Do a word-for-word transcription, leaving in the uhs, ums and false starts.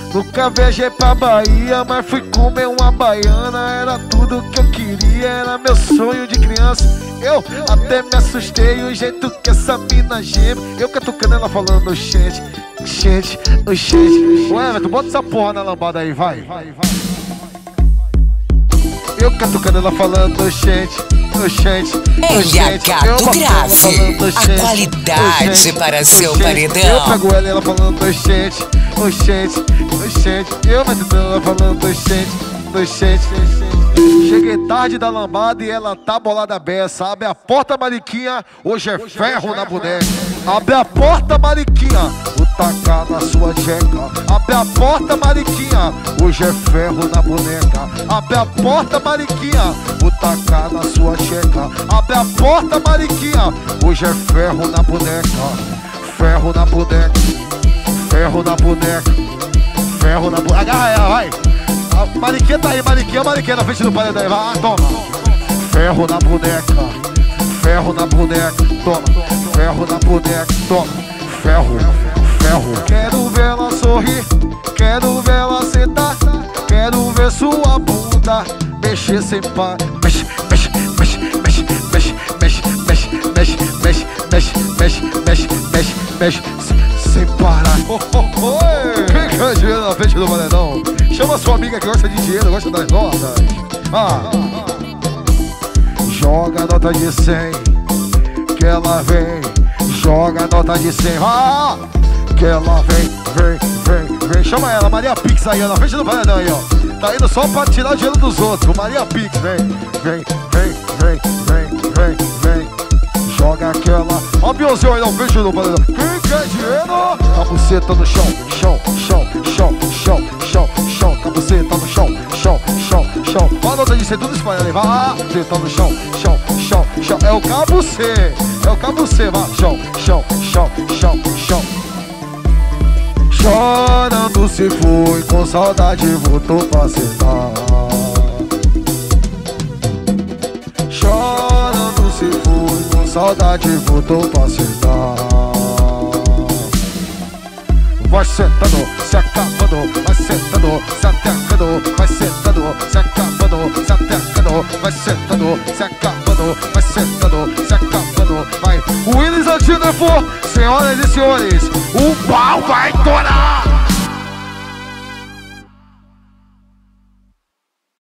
Nunca viajei pra Bahia, mas fui comer uma baiana. Era tudo que eu queria, era meu sonho de criança. Eu até me assustei o jeito que essa mina geme. Eu catucando ela falando, gente, gente, gente. Ué, mas tu bota essa porra na lambada aí, vai, vai, vai. Eu catucando ela falando, gente, gente, L H do Grave, a qualidade para seu paredão. Eu pego ela e ela falando, gente, gente, gente. Eu metendo ela falando, gente, gente, gente. Cheguei tarde da lambada e ela tá bolada beça. Abre a porta, mariquinha, hoje é ferro na boneca. Abre a porta, mariquinha, vou tacar na sua jeca. Abre a porta, mariquinha, hoje é ferro na boneca. Abre a porta, mariquinha, vou tacar na sua jeca. Abre a porta, mariquinha, hoje é ferro na boneca. Ferro na boneca, ferro na boneca, ferro na boneca. Agarra ela, vai. A mariquinha tá aí, mariquinha, mariquinha na frente do paredão. Vai, toma. Ferro na boneca, ferro na boneca, toma. Ferro na boneca, toma. Ferro, ferro. Quero ver ela sorrir, quero ver ela sentar, quero ver sua bunda mexer sem par. Mexe, mexe, mexe, mexe, mexe, mexe, mexe, mexe, mexe, mexe, mexe, mexe, mexe, mexe, sem parar. Quem quer dinheiro na frente do paredão? Chama sua amiga que gosta de dinheiro, gosta das notas. Ah. Joga a nota de cem, que ela vem. Joga a nota de cem, ah, que ela vem, vem, vem, vem. Chama ela, Maria Pix aí, ó, na frente do paredão aí, ó. Tá indo só pra tirar o dinheiro dos outros. Maria Pix, vem, vem, vem, vem, vem, vem, vem. Joga aquela. Ó, Beyoncé aí, na frente do paredão. Quem quer dinheiro? A buceta no chão, chão, chão, chão, chão, chão, chão. A buceta no chão, chão, chão, chão. Ó, a nota de cem, tudo espalhando aí, vai. Ah, buceta no chão, chão, chão, chão. É o cabo C, é o cabo C, vai. Chão, chão, chão, chão, chão. Chorando se foi, com saudade voltou pra sentar. Chorando se foi, com saudade voltou pra sentar. Vai sentando, se acabando, vai sentando, se atacando, vai sentando, se acabando, se atacando, vai sentando, se acabando, vai sentando, se acabando, vai. Willis Antigo for, senhoras e senhores, o pau vai torar!